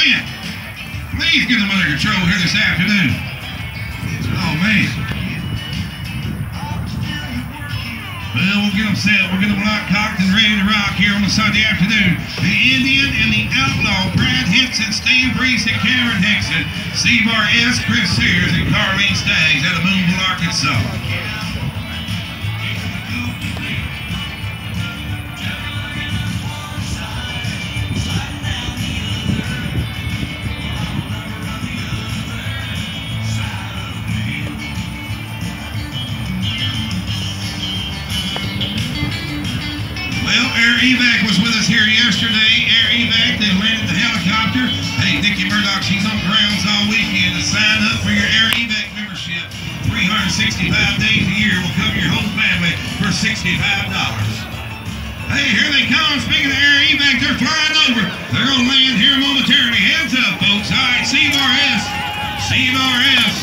Clint, please get them under control here this afternoon. Oh, man. Well, we'll get them set. We'll get them locked, cocked, and ready to rock here on a Sunday afternoon. The Indian and the Outlaw, Brad Henson, Stan Priest, and Cameron Hickson. Seabar S., Chris Sears, and Carlene Staggs out of Moonville, Arkansas. Air Evac was with us here yesterday. Air Evac, they landed the helicopter. Hey, Nikki Murdoch, she's on grounds all weekend. To sign up for your Air Evac membership, 365 days a year will cover your whole family for $65. Hey, here they come. Speaking of Air Evac, they're flying over. They're going to land here momentarily. Heads up, folks. All right, Seabar S. Seabar S.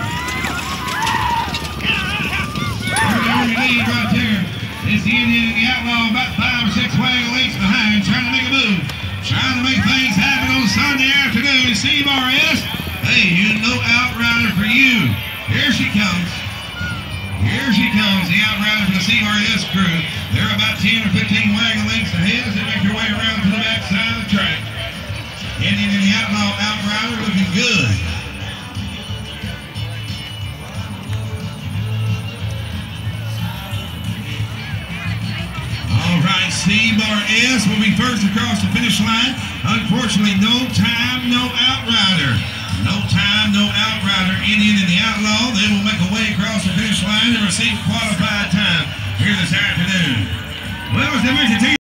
Early lead right there. It's the Indian and the Outlaw about 5 or 6 wagon lengths behind, trying to make a move. Trying to make things happen on Sunday afternoon. Seabar S. Hey, you know Outrider for you. Here she comes. Here she comes, the Outrider for the Seabar S crew. They're about 10 or 15 wagon lengths ahead as they make their way around to the back side of the track. Indian and the Outlaw Outrider looking good. Seabar S will be first across the finish line. Unfortunately, no time, no Outrider. No time, no Outrider. Indian and the Outlaw, they will make a way across the finish line and receive qualified time here this afternoon. Well, as they mentioned to you,